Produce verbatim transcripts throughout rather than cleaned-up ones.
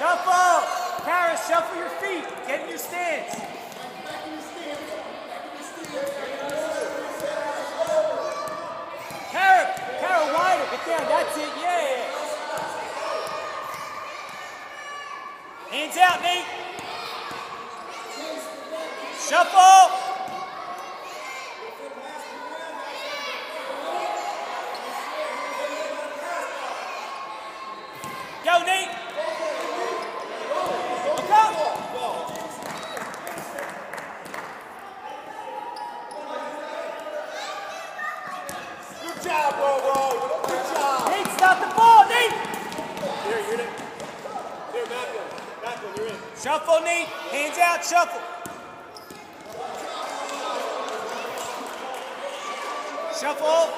Shuffle! Kara, shuffle your feet. Get in your stance. Kara, Kara, wider. Get down. That's it. Yeah. Hands out, Nate. Shuffle. Go, Nate. Look up. Good job, bro, bro. Good job. Nate, stop the ball, Nate. Here, you're in. Here, McMillin. McMillin, you're in. Shuffle, Nate. Hands out, shuffle. Shuffle.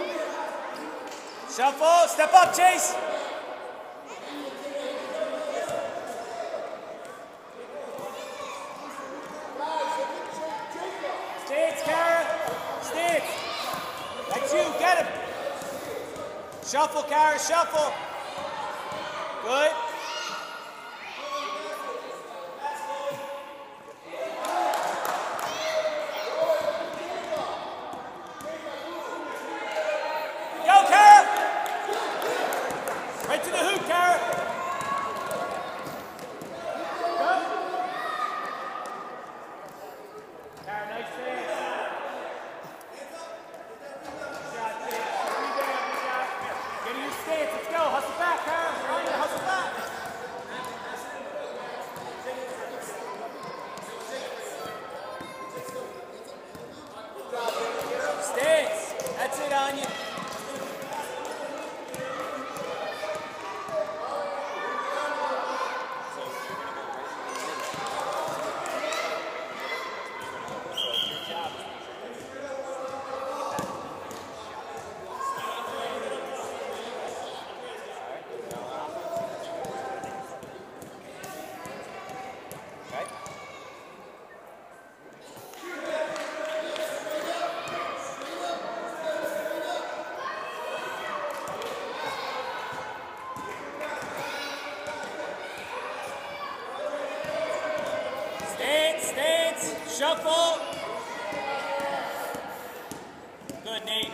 Shuffle. Step up, Chase. Stance, Kara. Stance. That's you. Get him. Shuffle, Kara. Shuffle. Good. Go, Kara. Right to the hoop, Kara. Go. Kara, nice stance. Get in your stance. Let's go. Hustle back, Kara. Right here. Hustle back. Stance. That's it, Anya. Stance, shuffle. Good, Nate.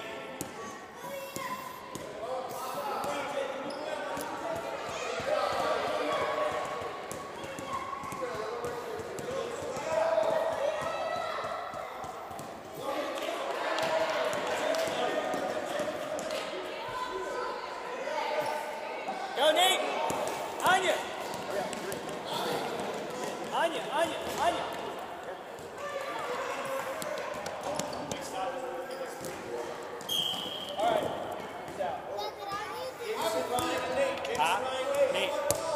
Go, Nate. Anya. Anya, Anya, Anya. All right. He's out. Huh? Nate.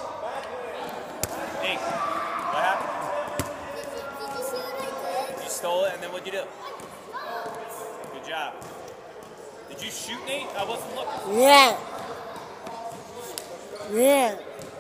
Nate. What happened? You stole it, and then what'd you do? Good job. Did you shoot, Nate? I wasn't looking. Yeah. Yeah.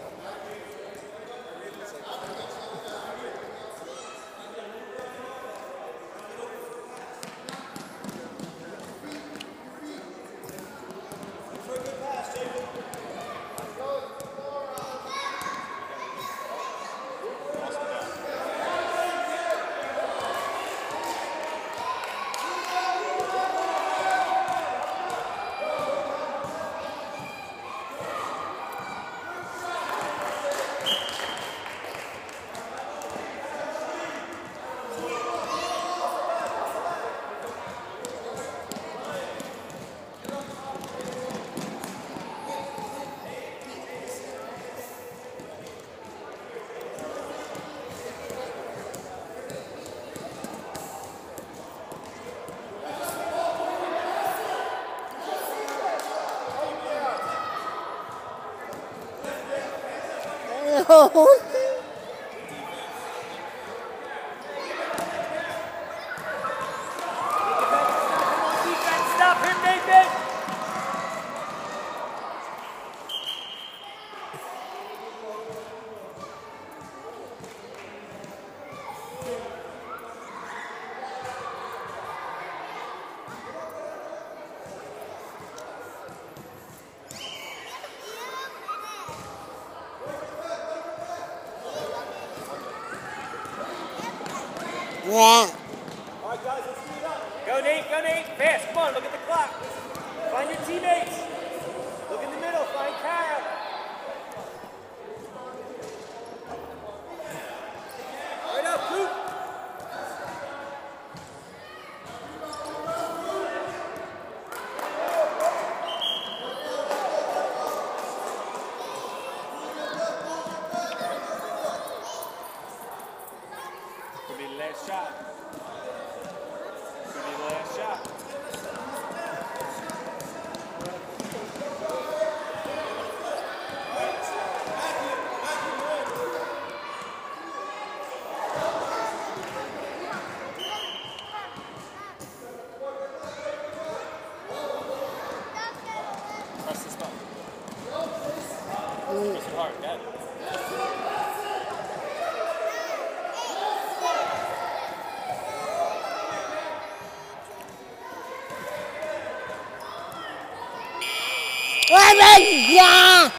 Oh. Stop him, Nathan! Yeah. All right, guys, let's speed up. Go, Nate. Go, Nate. Fast. Come on. Look at the clock. Find your teammates. Look in the middle. Find Kara. Right up, Coop. Could be the last shot. Could be the last shot. Press this button. Press it hard, got it. Oh my God!